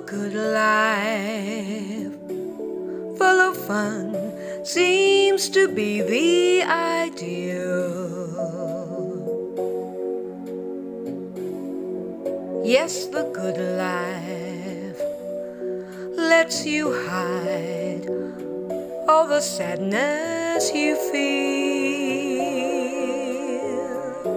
good life, full of fun, seems to be the ideal. Yes, the good life lets you hide all the sadness you feel.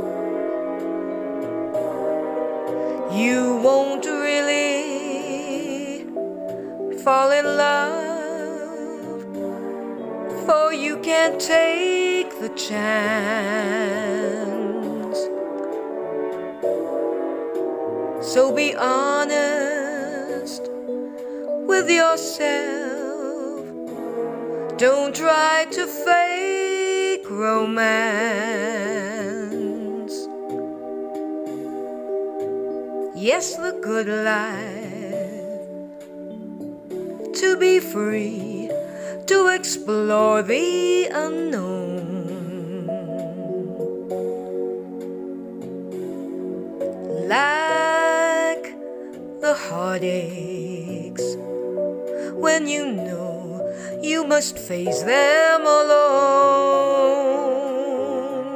You won't really fall in love, for you can't take the chance. So be honest with yourself. Don't try to fake romance. Yes, the good life, to be free, to explore the unknown. Like the heartaches, when you know you must face them alone.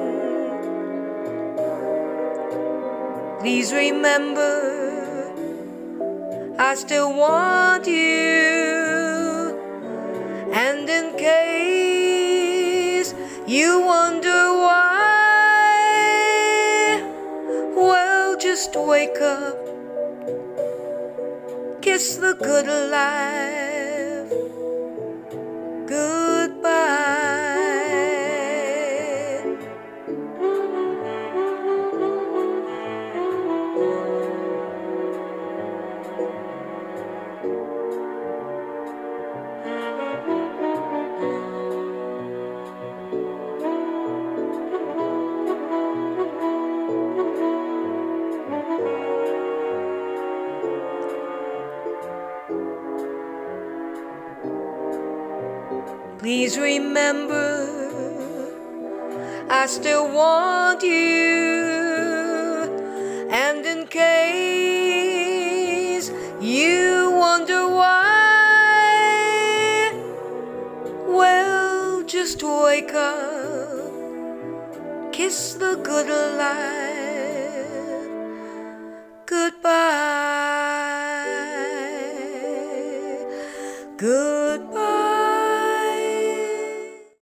Please remember, I still want you. And in case you wonder why, well, just wake up, kiss the good life goodbye. Please remember, I still want you. And in case you wonder why, well, just wake up, kiss the good life goodbye. Goodbye.